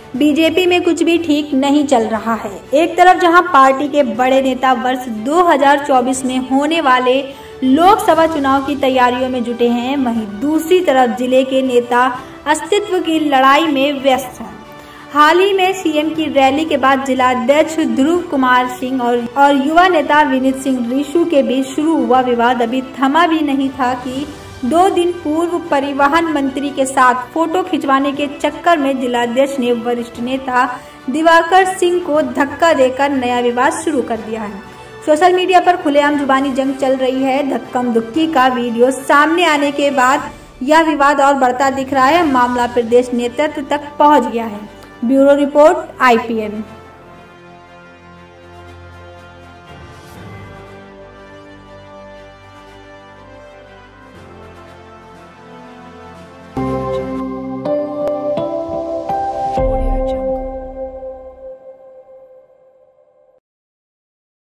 BJP में कुछ भी ठीक नहीं चल रहा है। एक तरफ जहां पार्टी के बड़े नेता वर्ष 2024 में होने वाले लोकसभा चुनाव की तैयारियों में जुटे हैं, वहीं दूसरी तरफ जिले के नेता अस्तित्व की लड़ाई में व्यस्त हैं। हाल ही में सीएम की रैली के बाद जिलाध्यक्ष ध्रुव कुमार सिंह और युवा नेता विनीत सिंह ऋषु के बीच शुरू हुआ विवाद अभी थमा भी नहीं था कि 2 दिन पूर्व परिवहन मंत्री के साथ फोटो खिंचवाने के चक्कर में जिलाध्यक्ष ने वरिष्ठ नेता दिवाकर सिंह को धक्का देकर नया विवाद शुरू कर दिया है। सोशल मीडिया पर खुलेआम जुबानी जंग चल रही है। धक्कम धुक्की का वीडियो सामने आने के बाद यह विवाद और बढ़ता दिख रहा है। मामला प्रदेश नेतृत्व तक पहुंच गया है। Bureau report IPN।